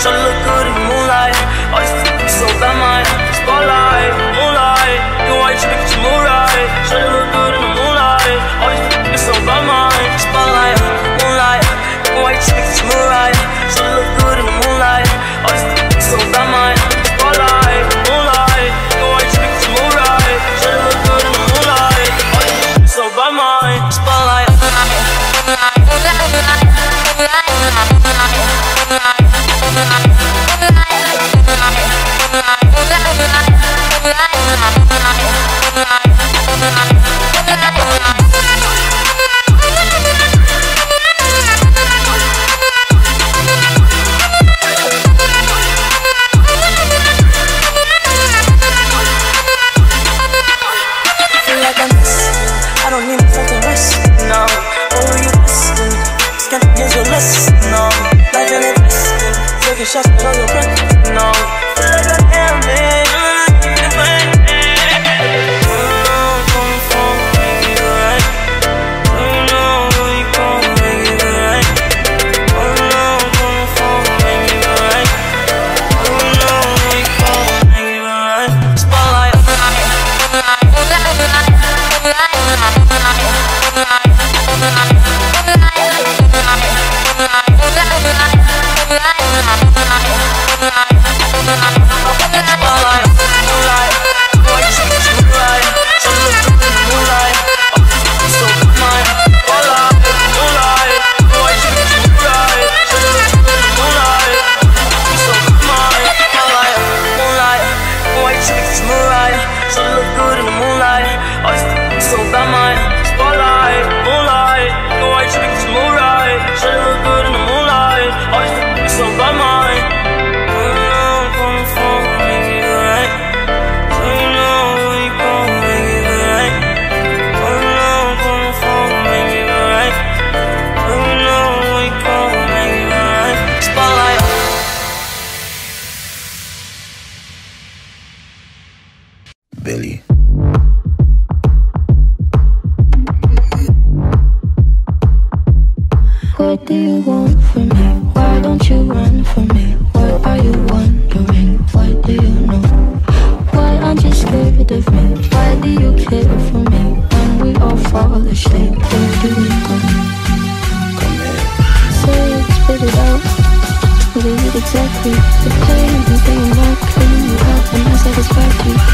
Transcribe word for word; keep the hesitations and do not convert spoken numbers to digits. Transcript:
Shawty look good in the moonlight. All these f***ing so bad, my spotlight, moonlight. You white, you make it move right. Shawty look good in the moonlight. All these f***ing so bad, my spotlight, moonlight. You white, you make it move right. Shawty look good in the moonlight. All these f***ing so bad, my spotlight, moonlight. You white, you make it move right. Shawty look good in the moonlight. All these f***ing so bad, my spotlight. Shots on your breath, no. Feel like a damn man. I'm coming for make it right. You know we gon' make it right. Oh no, I'm coming for make it right. Oh no, we gon' make it right. Spotlight. Billy. What do you want from me? Why don't you run from me? What are you wondering? What do you know? Why aren't you scared of me? Why do you care for me? When we all fall asleep, where do we go? Come here. Say it, spit it out. What is it exactly? The pain, the thing, not clean you up and unsatisfactory.